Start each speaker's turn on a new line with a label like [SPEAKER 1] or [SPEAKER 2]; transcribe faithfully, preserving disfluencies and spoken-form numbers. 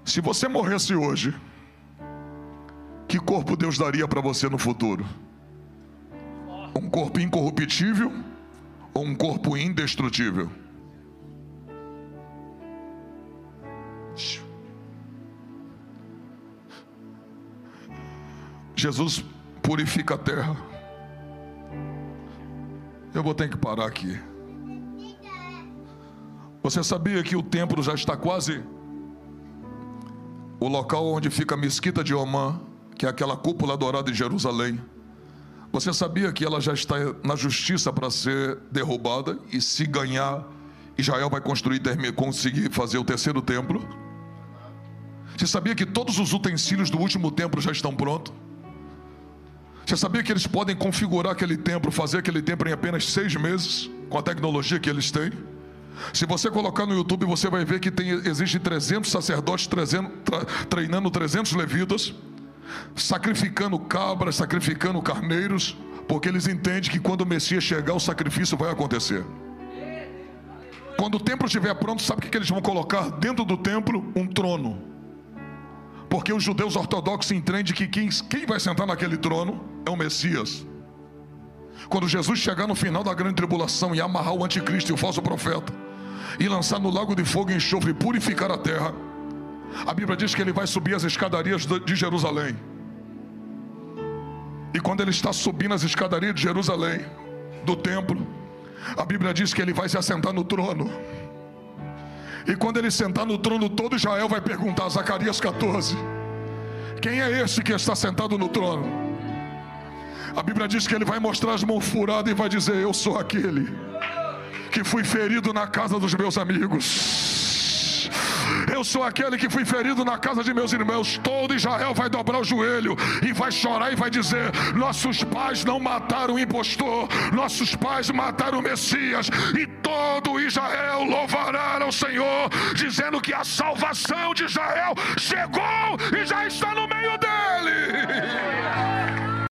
[SPEAKER 1] Se você morresse hoje, que corpo Deus daria para você no futuro? Um corpo incorruptível ou um corpo indestrutível? Jesus purifica a terra. Eu vou ter que parar aqui. Você sabia que o templo já está quase... O local onde fica a mesquita de Omã, que é aquela cúpula dourada de Jerusalém, você sabia que ela já está na justiça para ser derrubada? E se ganhar, Israel vai construir, conseguir fazer o terceiro templo? Você sabia que todos os utensílios do último templo já estão prontos? Você sabia que eles podem configurar aquele templo, fazer aquele templo em apenas seis meses, com a tecnologia que eles têm? Se você colocar no YouTube, você vai ver que tem, existe trezentos sacerdotes trezentos, tra, treinando trezentos levitas, sacrificando cabras, sacrificando carneiros, porque eles entendem que quando o Messias chegar, o sacrifício vai acontecer. Quando o templo estiver pronto, sabe o que eles vão colocar dentro do templo? Um trono. Porque os judeus ortodoxos entendem que quem, quem vai sentar naquele trono é o Messias. Quando Jesus chegar no final da grande tribulação e amarrar o anticristo e o falso profeta, e lançar no lago de fogo e enxofre e purificar a terra, a Bíblia diz que ele vai subir as escadarias de Jerusalém. E quando ele está subindo as escadarias de Jerusalém, do templo, a Bíblia diz que ele vai se assentar no trono. E quando ele sentar no trono, todo Israel vai perguntar, Zacarias catorze, quem é esse que está sentado no trono? A Bíblia diz que ele vai mostrar as mãos furadas e vai dizer, eu sou aquele que fui ferido na casa dos meus amigos. Eu sou aquele que fui ferido na casa de meus irmãos. Todo Israel vai dobrar o joelho e vai chorar e vai dizer, nossos pais não mataram o impostor, nossos pais mataram o Messias. E todo Israel louvará ao Senhor, dizendo que a salvação de Israel chegou e já está no meio dele.